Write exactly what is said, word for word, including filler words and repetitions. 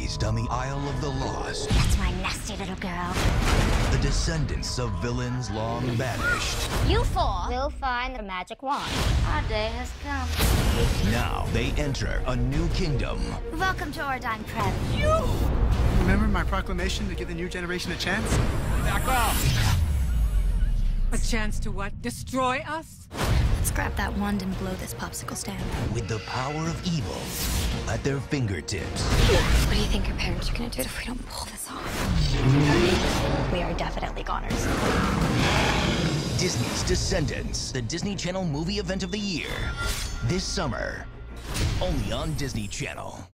raised on the Isle of the Lost. That's my nasty little girl. The descendants of villains long banished. You four will find the magic wand. Our day has come. Now they enter a new kingdom. Welcome to Ordine Prep. Remember my proclamation to give the new generation a chance? Back off! A chance to what? Destroy us? Let's grab that wand and blow this popsicle stand. With the power of evil at their fingertips. What do you think our parents are gonna do if we don't pull this off? We are definitely goners. Disney's Descendants, the Disney Channel movie event of the year. This summer, only on Disney Channel.